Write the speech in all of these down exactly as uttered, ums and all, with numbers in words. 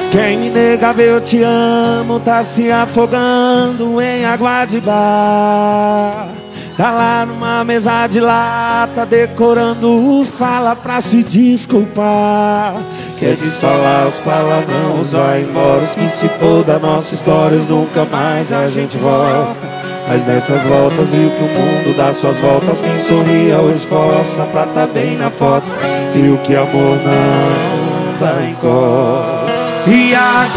Quem me negava eu te amo tá se afogando em água de bar. Tá lá numa mesa de lata decorando fala pra se desculpar. Quer desfalar os palavrões, vai embora, os que se for da nossa história, nunca mais a gente volta. Mas nessas voltas viu que o mundo dá suas voltas, quem sorria ou esforça pra tá bem na foto, viu que amor não dá encosta. E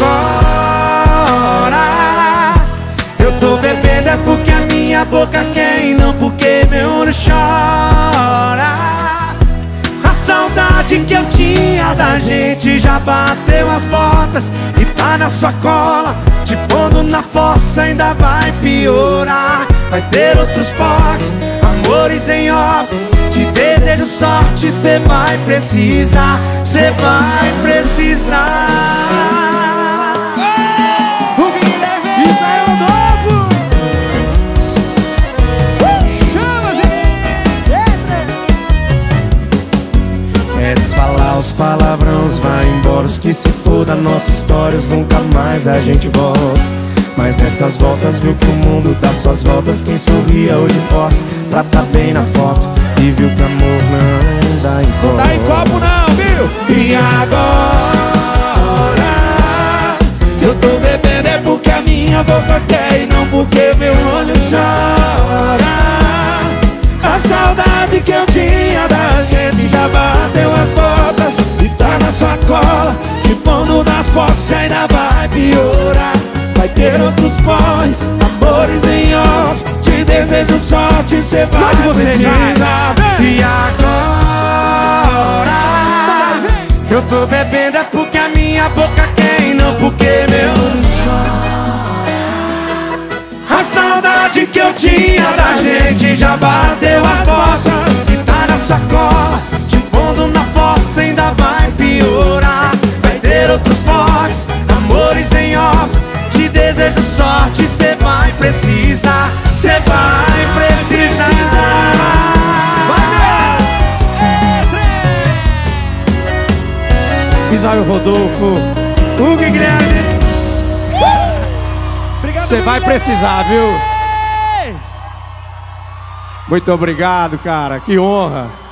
agora eu tô bebendo é porque a minha boca quer e não porque meu olho chora. A saudade que eu tinha da gente já bateu as portas e tá na sua cola, te pondo na fossa ainda vai piorar. Vai ter outros porques, amores em off, te desejo sorte, cê vai precisar, cê vai precisar. O Guilherme Israel novo. Chama, Quer desfalar os palavrões, vai embora, os que se for da nossa história, nunca mais a gente volta. Mas nessas voltas viu que o mundo dá suas voltas, quem sorria hoje força pra tá bem na foto, e viu que amor não dá em copo. Não dá em copo não, viu? E agora eu tô bebendo é porque a minha boca quer e não porque meu olho chora. A saudade que eu tinha da gente já bateu as botas e tá na sua cola, te pondo na fossa ainda vai piorar. Vai ter outros pós, amores em off, te desejo sorte, cê vai Mas você precisar. E agora eu tô bebendo é porque a minha boca quer e não porque meu olho chora. A saudade que eu tinha da gente já bateu as portas e tá na sua cola, te pondo na fossa ainda vai piorar. Vai ter outros pós, amores em off, te desejo sorte, cê vai precisar, cê vai precisar. Israel Rodolfo, Hugo e Guilherme. Você vai precisar, viu? Muito obrigado, cara, que honra.